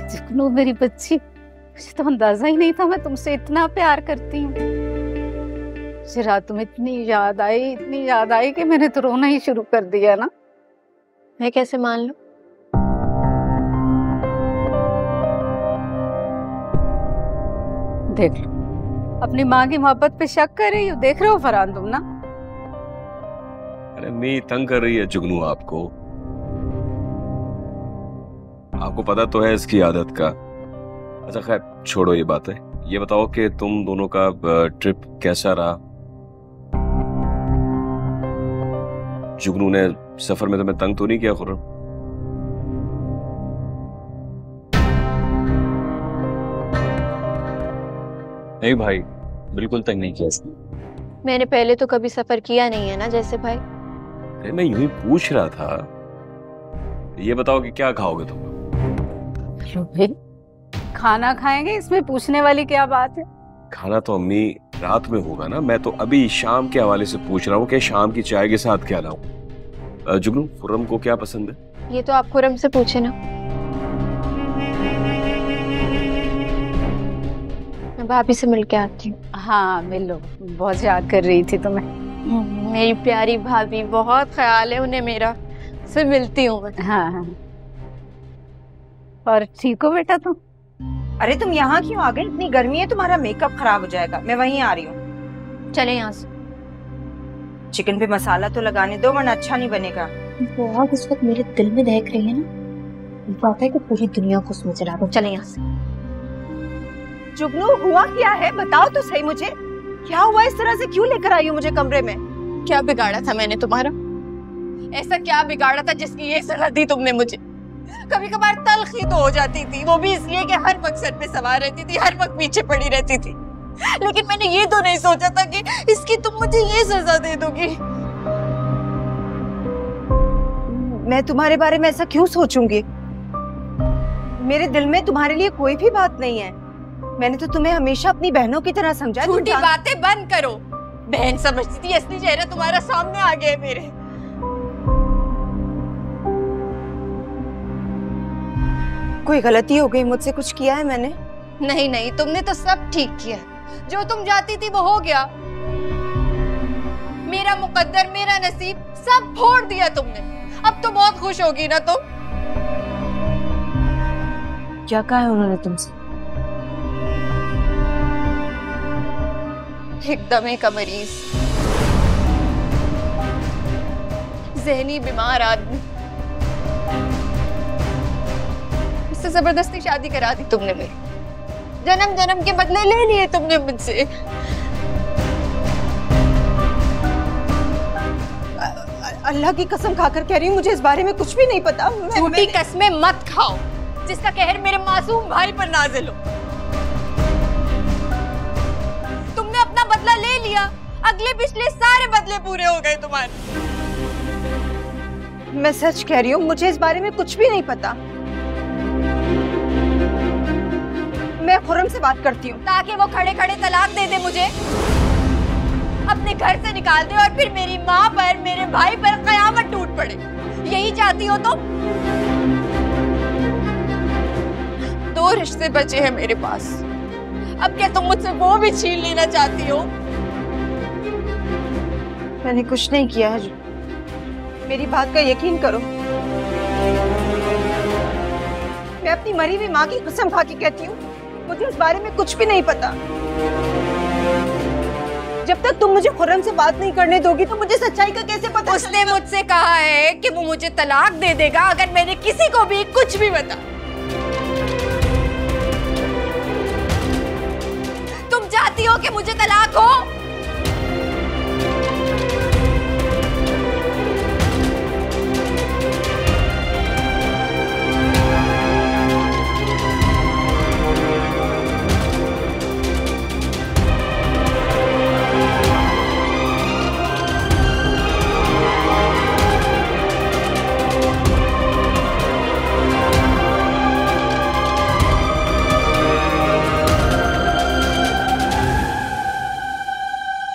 जुगनू मेरी बच्ची, मुझे तो अंदाजा ही नहीं था मैं तुमसे इतना प्यार करती हूँ। मुझे रात में इतनी याद आई कि मैंने तो रोना ही शुरू कर दिया ना। मैं कैसे मान लूं? देख लो, अपनी माँ की मोहब्बत पे शक कर रही हो। देख रहे हो फरहान तुम ना? अरे मैं तंग कर रही है जुगनू आपको। आपको पता तो है इसकी आदत का। अच्छा खैर छोड़ो ये बातें। ये बताओ कि तुम दोनों का ट्रिप कैसा रहा? जुगनू ने सफर में तुम्हें तंग तो नहीं किया खुर्रम? नहीं भाई, बिल्कुल तंग नहीं किया इसने। मैंने पहले तो कभी सफर किया नहीं है ना जैसे भाई। अरे मैं यूं ही पूछ रहा था। ये बताओ कि क्या खाओगे तुम? भाई खाना खाएंगे, इसमें पूछने वाली क्या बात है? खाना तो अम्मी रात में होगा ना। मैं तो अभी शाम के हवाले से पूछ रहा हूँ कि शाम की चाय के साथ क्या लाऊं। जुगनू खुर्रम को क्या पसंद है? ये तो आप खुर्रम से पूछे ना। मैं भाभी से मिल के आती हूँ। हाँ मिलो, बहुत याद कर रही थी तुम्हें। मेरी प्यारी भाभी, बहुत ख्याल है उन्हें मेरा। से मिलती हूँ मैं। हाँ हाँ। और ठीक हो बेटा तुम? अरे तुम यहाँ क्यों आ गई? इतनी गर्मी है, तुम्हारा मेकअप खराब हो जाएगा। मैं वहीं आ रही हूँ। चले यहाँ से। चिकन पे मसाला तो लगाने दो वरना अच्छा नहीं बनेगा। वो आग इस वक्त मेरे दिल में दहक रही है ना, बात है कि पूरी दुनिया को उसमें चला दो। चले यहाँ से। जुगनू हुआ क्या है? बताओ तो सही मुझे, क्या हुआ? इस तरह से क्यों लेकर आई हो मुझे कमरे में? क्या बिगाड़ा था मैंने तुम्हारा? ऐसा क्या बिगाड़ा था जिसकी ये सलाह दी तुमने मुझे? कभी कभार तलखी तो हो जाती थी, वो भी इसलिए कि हर वक्त सर पे सवार रहती थी, हर वक्त पीछे पड़ी रहती थी। लेकिन मैंने ये तो नहीं सोचा था कि इसकी तुम मुझे ये सजा दे दोगी। मैं तुम्हारे बारे में ऐसा क्यों सोचूंगी? मेरे दिल में तुम्हारे लिए कोई भी बात नहीं है। मैंने तो तुम्हें हमेशा अपनी बहनों की तरह समझा। झूठी बातें बंद करो। बहन समझती थी, असली चेहरा तुम्हारा सामने आ गया है मेरे। कोई गलती हो गई मुझसे? कुछ किया है मैंने? नहीं नहीं, तुमने तो सब ठीक किया। जो तुम चाहती थी वो हो गया। मेरा मुकद्दर, मेरा नसीब सब फोड़ दिया तुमने। अब तो बहुत खुश होगी ना तुम? क्या कहा है उन्होंने तुमसे? एकदम एक मरीज, ज़हनी बीमार आदमी, इससे जबरदस्ती शादी करा दी तुमने मेरी। जन्म जन्म के बदले ले लिए तुमने मुझसे। अल्लाह की कसम खाकर कह रही हूँ, मुझे इस बारे में कुछ भी नहीं पता। झूठी कसमें मत खाओ जिसका कहर मेरे मासूम भाई पर नाजिल हो। तुमने अपना बदला ले लिया, अगले पिछले सारे बदले पूरे हो गए तुम्हारे। मैं सच कह रही हूँ, मुझे इस बारे में कुछ भी नहीं पता। मैं खुर्रम से बात करती हूँ। ताकि वो खड़े खड़े तलाक दे दे मुझे, अपने घर से निकाल दे और फिर मेरी माँ पर, मेरे भाई पर कयामत टूट पड़े। यही चाहती हो तुम? दो रिश्ते बचे हैं मेरे पास, अब क्या तुम मुझसे वो भी छीन लेना चाहती हो? मैंने कुछ नहीं किया है, मेरी बात का यकीन करो। मैं अपनी मरी हुई माँ की कसम खा के कहती हूँ, मुझे इस बारे में कुछ भी नहीं पता। जब तक तुम मुझे खुर्रम से बात नहीं करने दोगी तो मुझे सच्चाई का कैसे पता? उसने मुझसे कहा है कि वो मुझे तलाक दे देगा अगर मैंने किसी को भी कुछ भी बता। तुम चाहती हो कि मुझे तलाक